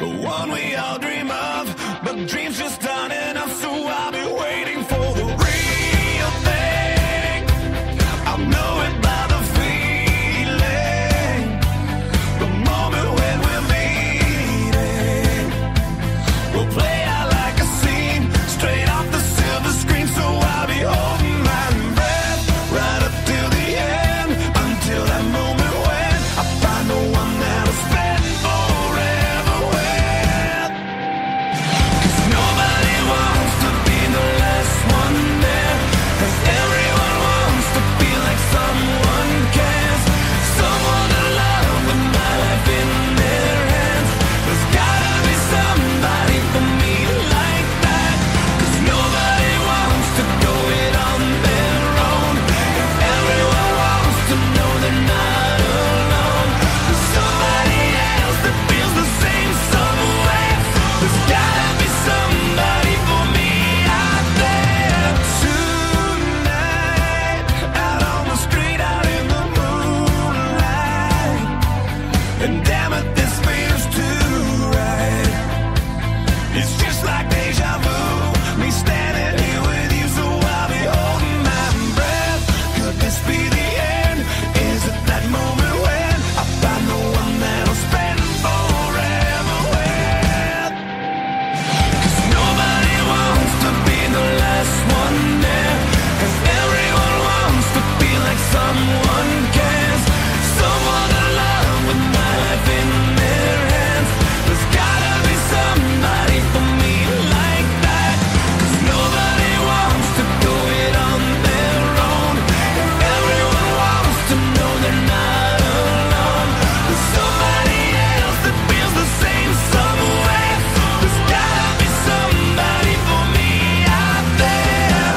the one we all dream of, but dreams just aren't enough, so I'll be waiting for the real thing. I'll know it by the feeling, the moment when we're meeting. We'll play out like a scene, straight off the silver screen, so I'll be holding my breath right up till the end, until that moment when I find the one that'll spend forever with. 'Cause nobody wants to be the last one there, 'cause everyone wants to feel like someone cares, someone to love with my life in their hands. There's gotta be somebody for me like that, 'cause nobody wants to go it on their own. Everyone wants to know they're not alone. There's somebody else that feels the same somewhere. There's gotta be somebody for me out there tonight, out on the street, out in the moonlight. And damn it, this feels too right. It's just like deja vu, me standing here with you, so I'll be holding my breath. Could this be the end? Is it that moment when I find the one that'll spend forever with? 'Cause nobody wants to be the last one there, 'cause everyone wants to feel like someone cares, someone to love with my life in their hands. There's gotta be somebody for me like that, 'cause nobody wants to do it on their own. Everyone wants to know they're not alone. There's somebody else that feels the same somewhere. There's gotta be somebody for me out there.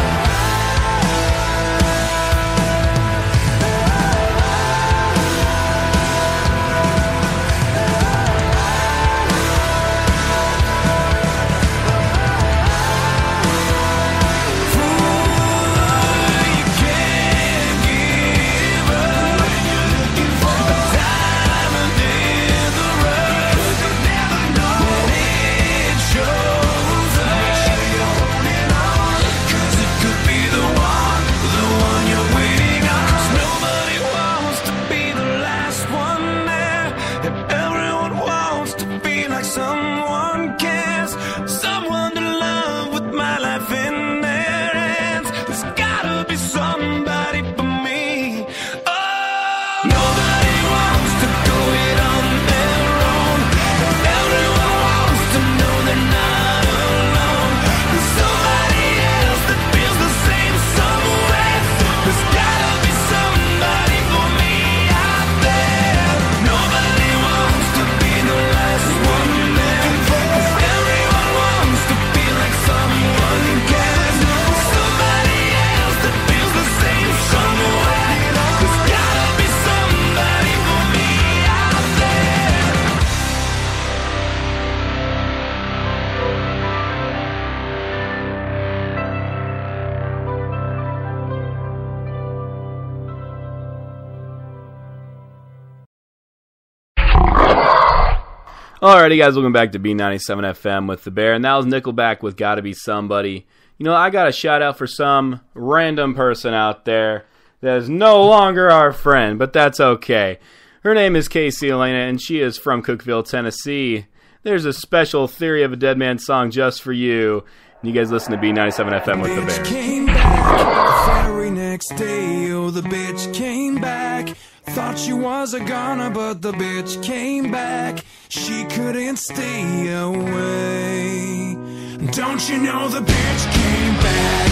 You can't give up when you're looking for a diamond in the rough. You never know when it shows up. Make sure you're holding on, 'cause it could be the one you're waiting on. 'Cause nobody wants to be the last one there, and everyone wants to feel like someone cares, someone to love with my life in their hands. There's gotta be somebody for me. Oh, nobody wants to do it on their own. Everyone wants to know they're not alone. There's somebody else that feels the same somewhere. There's gotta be somebody for me out there. Nobody wants to be the last one there, 'cause everyone wants to feel like someone cares. There's somebody else that feels the same somewhere. There's gotta be somebody for me out there. Alrighty guys, welcome back to B97 FM with the Bear, and that was Nickelback with Gotta Be Somebody. You know, I got a shout out for some random person out there that is no longer our friend, but that's okay. Her name is Casey Elena, and she is from Cookeville, Tennessee. There's a special Theory of a Dead Man song just for you. And you guys listen to B97 FM with the Bitch Bear. came back the very next day. Oh, the bitch came back. Thought she was a goner, but the bitch came back. She couldn't stay away. Don't you know the bitch came back?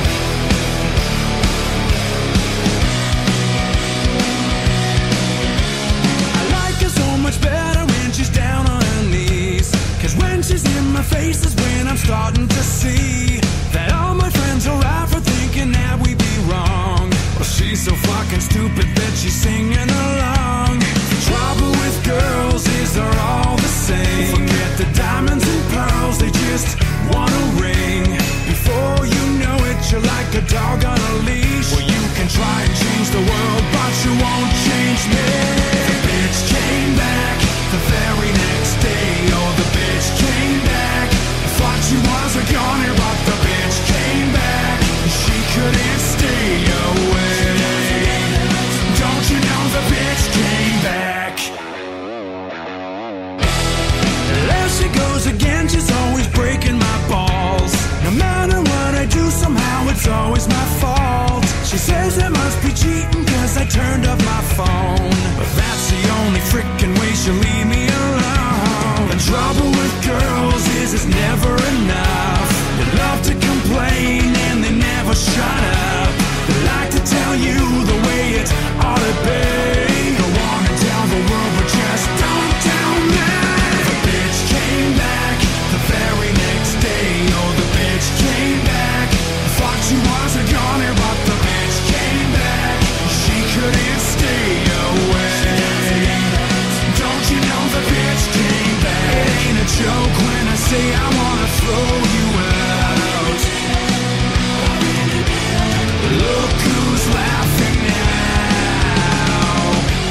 I like her so much better when she's down on her knees, 'cause when she's in my face is when I'm starting to see that all my friends are right for thinking that we be wrong. Well, she's so fucking stupid that she's singing along. The trouble with girls is they're all the same. Forget the diamonds and pearls, they just want a ring. Before you know it, you're like a dog on a leash. Well, you can try and change the world, but you won't change me. The bitch came back the very next day. Oh, the bitch she goes again, she's always breaking my balls. No matter what I do, somehow it's always my fault. She says it must be cheating cause I turned off my phone, but that's the only frickin' way she'll leave me alone. The trouble with girls is it's never enough. They love to complain and they never shut up. They like to tell you the way it ought to be. Go on and tell the world, but just don't tell me. The bitch came back the very next day. Oh, the bitch came back. I thought she was a goner, but the bitch came back. She couldn't stay away. Don't you know the bitch came back? It ain't a joke when I say I wanna throw you out. Look who's laughing now.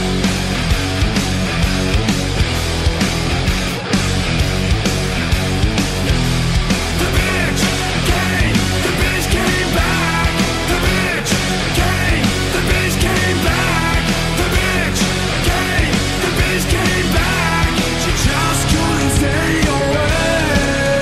The bitch came back. The bitch came back. The bitch came back. She just couldn't stay away.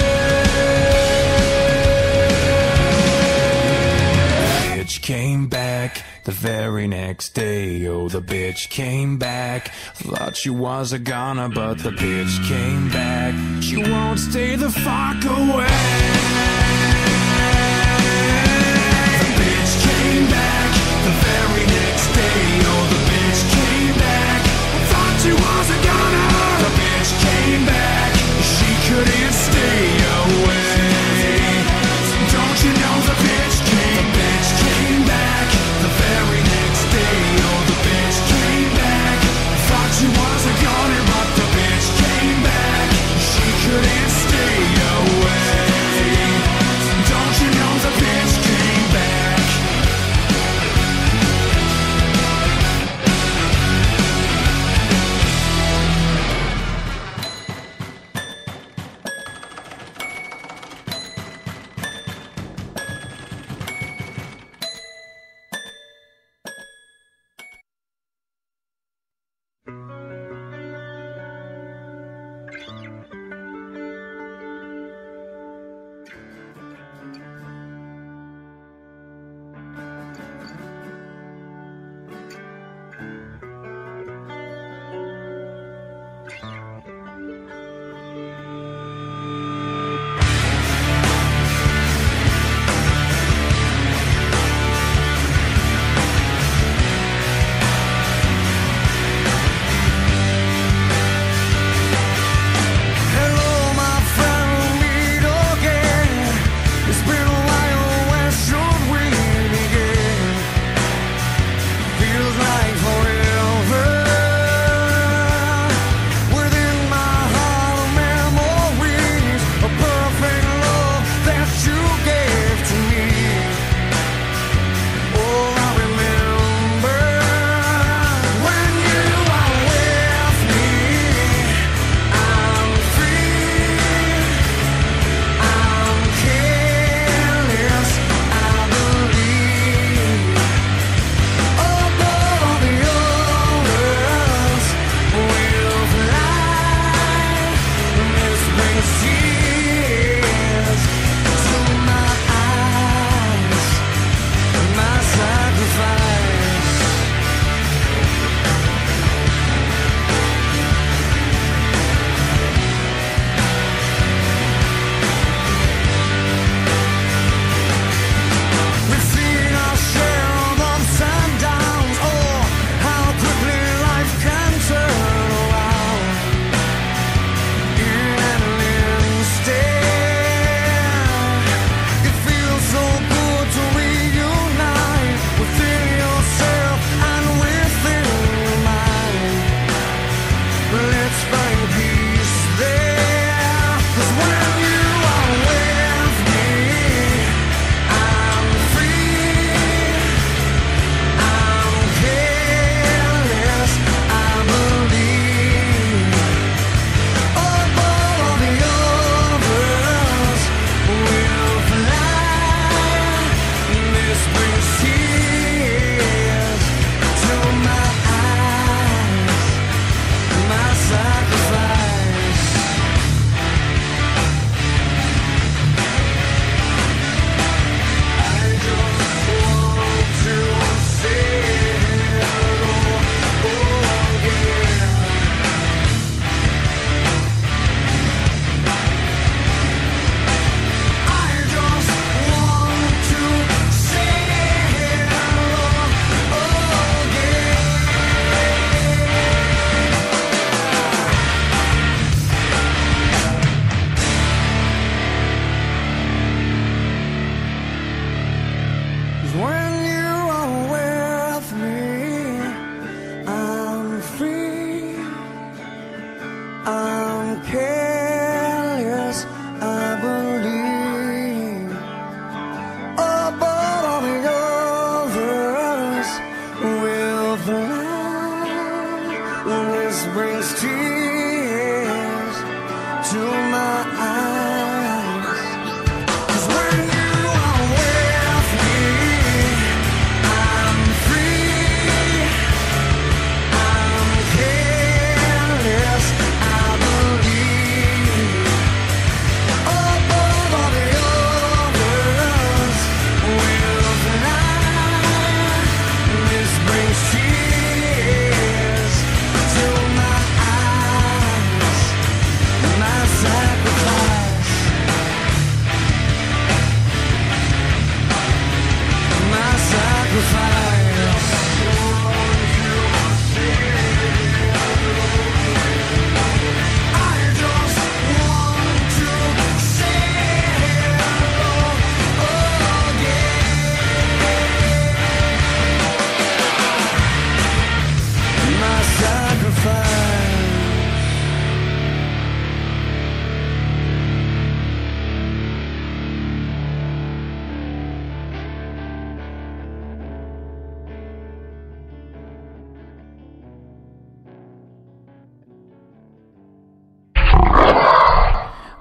Bitch came back the very next day. Oh, the bitch came back. Thought she was a goner, but the bitch came back. She won't stay the fuck away. The bitch came back the very next day. Oh, the bitch came back. Thought she was a goner. The bitch came back. She couldn't stay away. Don't you know the bitch came back the very next day. Oh, the bitch came back. Thought she was a goner, but the bitch came back. She couldn't stay away.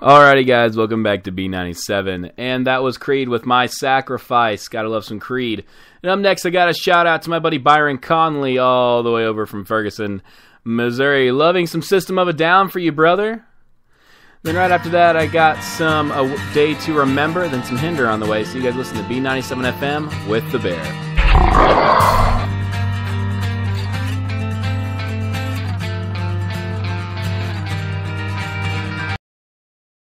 Alrighty, guys, welcome back to B97, and that was Creed with My Sacrifice. Gotta love some Creed. And up next, I got a shout out to my buddy Byron Conley, all the way over from Ferguson, Missouri. Loving some System of a Down for you, brother. Then right after that, I got some A Day to Remember, then some Hinder on the way. So you guys listen to B97 FM with The Bear.